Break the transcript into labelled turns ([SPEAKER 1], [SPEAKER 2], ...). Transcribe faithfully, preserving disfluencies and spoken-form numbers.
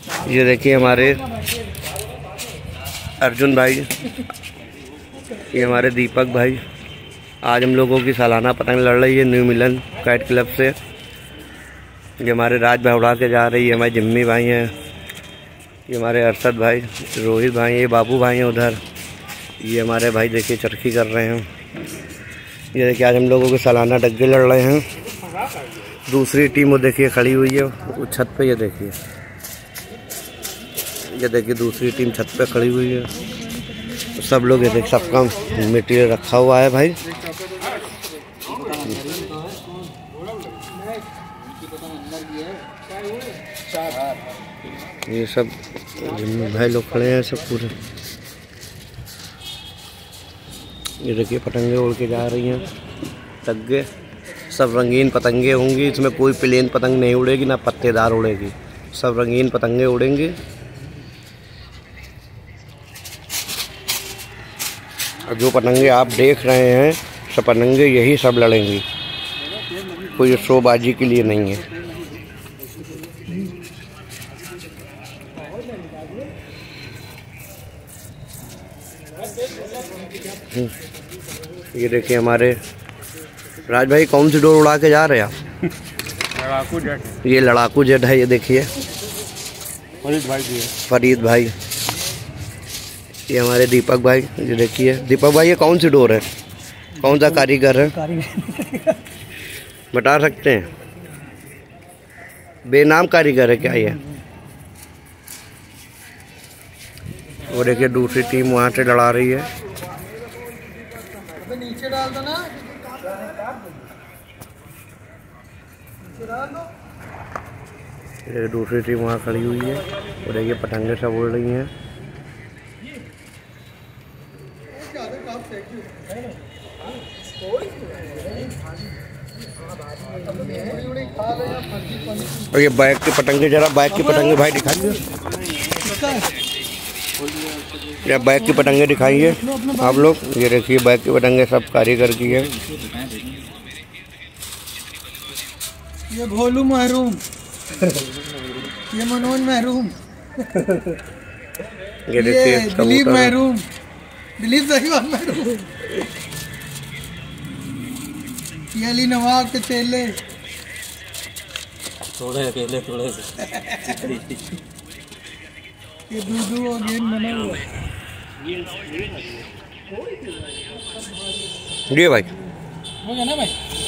[SPEAKER 1] ये देखिए हमारे अर्जुन भाई, ये हमारे दीपक भाई। आज हम लोगों की सालाना पतंग लड़ रही है न्यू मिलन काइट क्लब से। ये हमारे राज भाई उड़ा के जा रही है, हमारे जिम्मी भाई हैं, ये हमारे अरशद भाई, रोहित भाई, ये बाबू भाई हैं उधर। ये हमारे भाई देखिए चरखी कर रहे हैं। ये देखिए आज हम लोगों के सालाना डग्गे लड़ रहे हैं। दूसरी टीम वो देखिए खड़ी हुई है वो छत पे। ये देखिए ये देखिए दूसरी टीम छत पे खड़ी हुई है। सब लोग ये देखिए सबका मटेरियल रखा हुआ है भाई। ये सब भाई लोग खड़े हैं सब पूरे। ये देखिए पतंगे उड़ के जा रही हैं। डग्गे सब रंगीन पतंगे होंगी, इसमें कोई प्लेन पतंग नहीं उड़ेगी ना पत्तेदार उड़ेगी, सब रंगीन पतंगे उड़ेंगे। और जो पतंगे आप देख रहे हैं सब पतंगे यही सब लड़ेंगी, कोई शोबाजी के लिए नहीं है। ये देखिए हमारे राज भाई कौन सी डोर उड़ा के जा रहे हैं आप? लड़ाकू जेट। ये लड़ाकू जेट है। ये देखिए फरीद भाई जी, फरीद भाई। ये हमारे दीपक भाई। ये देखिए दीपक भाई ये कौन सी डोर है, कौन सा कारीगर है बता सकते हैं? बेनाम कारीगर है क्या ये? वो देखिए दूसरी टीम वहाँ से लड़ा रही है। नीचे डाल दो ना, ये दूसरी टीम वहाँ खड़ी हुई है और ये पतंगे सब उड़ रही हैं। और ये बैग के पतंगे, जरा बैग के पतंगे भाई दिखाइए, या बैग की पतंगे दिखाइए आप लोग। ये देखिए बैग की पतंगे सब कारीगर की है।
[SPEAKER 2] ये भोलू महरूम, ये मनोज महरूम,
[SPEAKER 1] ये देखिए
[SPEAKER 2] दिलीप महरूम, दिलीप सहीवाल महरूम, ये अली नवाब के चेले।
[SPEAKER 3] थोड़े अकेले थोड़े से
[SPEAKER 2] ये दूधू और गेंद बना हुआ
[SPEAKER 1] ये भाई
[SPEAKER 2] हो गया ना भाई।